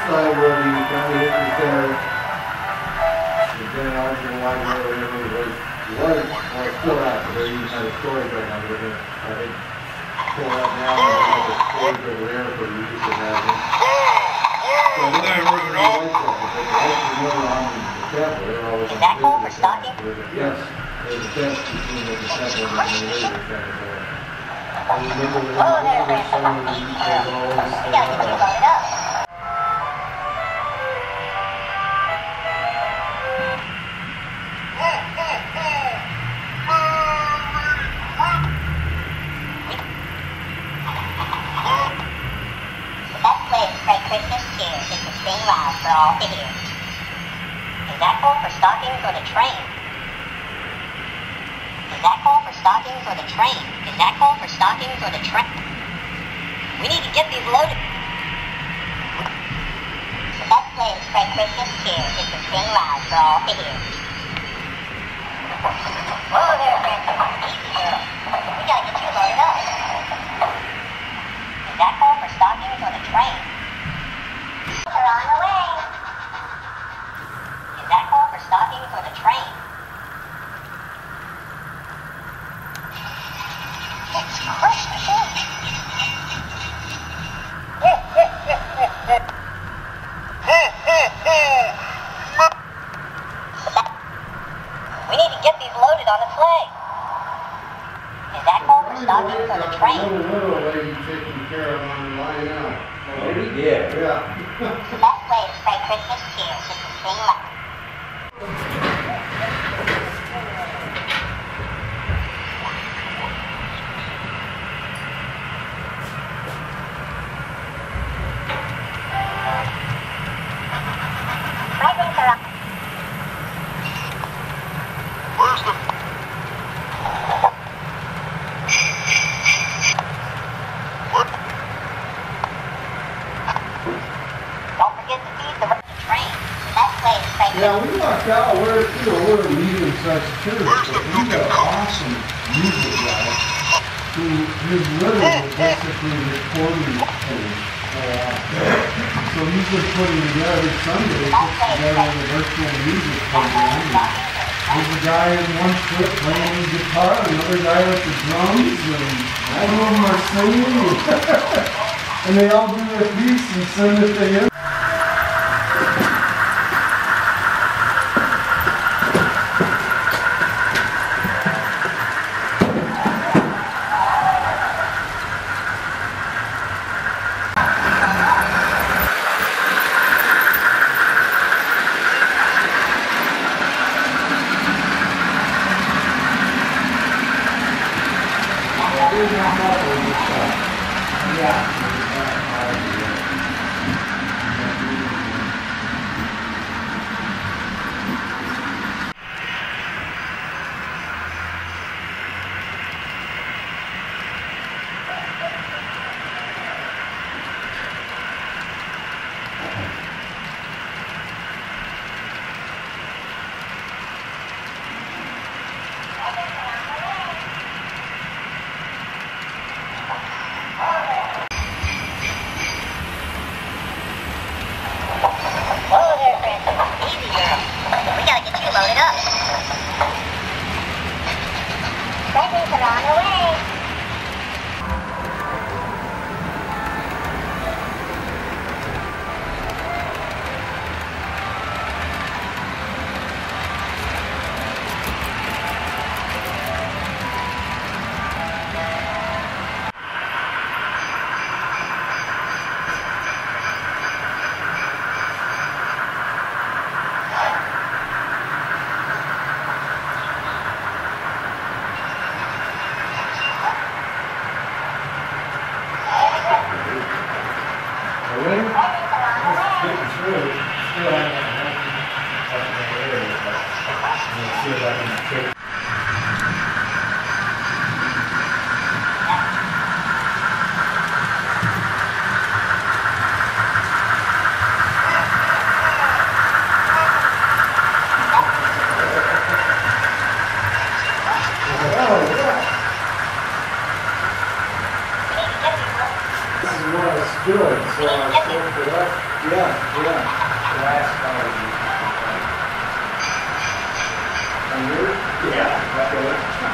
side where the county history center, the Grand Archer Wide Railroad was still out, but they're using that storage right now. They're going to, I think, pull that down and have the storage over there for the use of housing. So they're not really like that, but they're never on the chapel. They're always on the home for stocking? Yes, there's a fence between the chapel and the railroad chapel. I remember when I was somewhere the youth was always We gotta get you loaded up. The best way to spread Christmas cheer is to sing loud for all to hear. Is that call for stockings or the train? Is that call for stockings or the train? Is that call for stockings or the train? We need to get these loaded. The best way to spread Christmas cheer is to sing loud for all to hear. Whoa there, Grandpa. Easy, girl. We gotta get you loaded up. Is that call for stockings or the train? We're on the way. Is that call for stockings or the train? It's Christmas, we need to get these loaded on the sleigh. Is that call for stockings or the train? Little lady taking care of on the line out. Oh, we did. Yeah. The best way to spread Christmas cheer is to sing loud. Where's the... What? Don't forget to feed the train. The best way to spread Yeah, we lucked out. We're a medium-sized church, but we got an awesome music guy who his living was basically recording things. So he's been putting together Sunday, puts together a virtual music program. There's a guy in one foot playing the guitar, another guy with the drums, and all of them are singing. And they all do their piece and send it to him. That's good. So for that, yeah. Last hour. And you're? Yeah. Okay.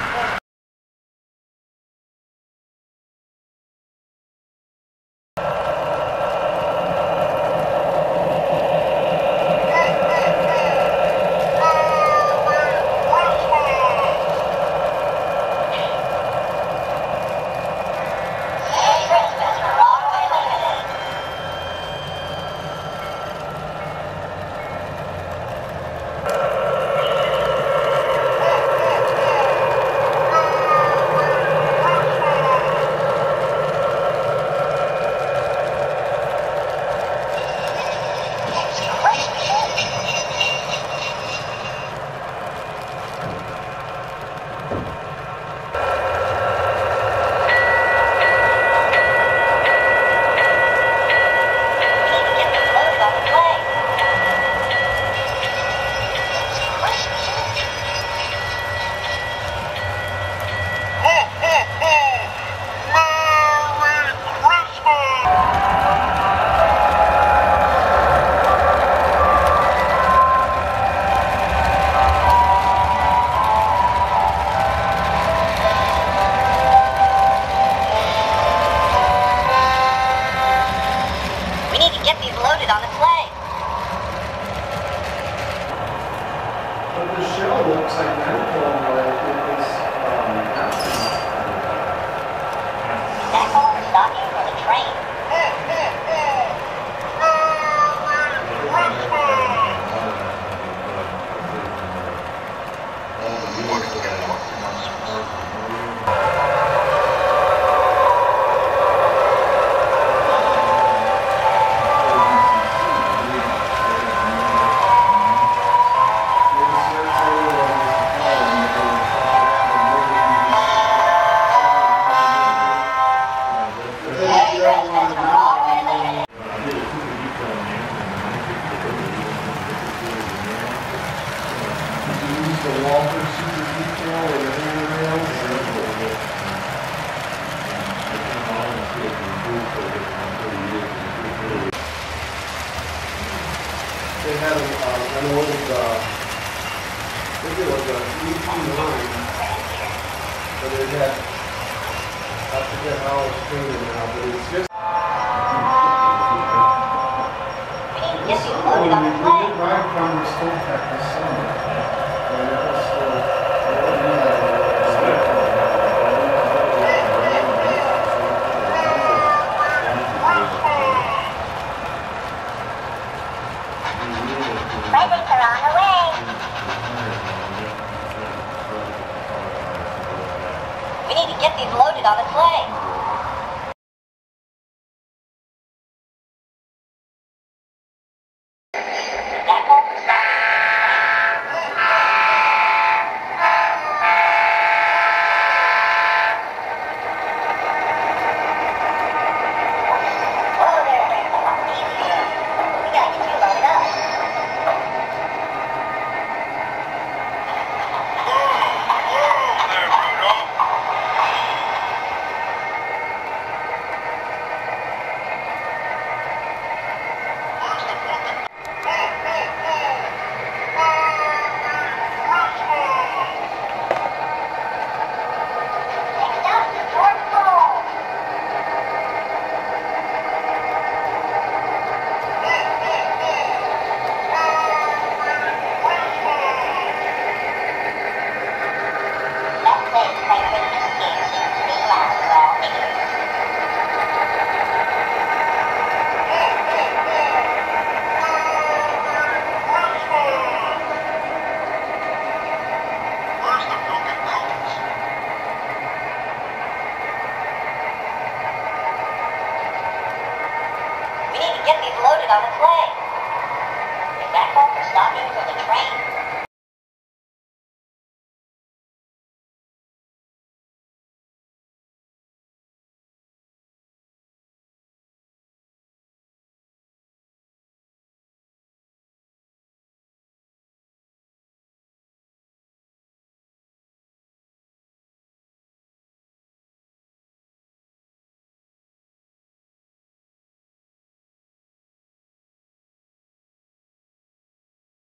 They had an old, I think it was a EP9, but it had, I forget how it's painted now, but it's just... We did ride from the stove pack this summer, and it was We need to get these loaded on the sleigh. Get these loaded on the sleigh. Is that called for stopping for the train?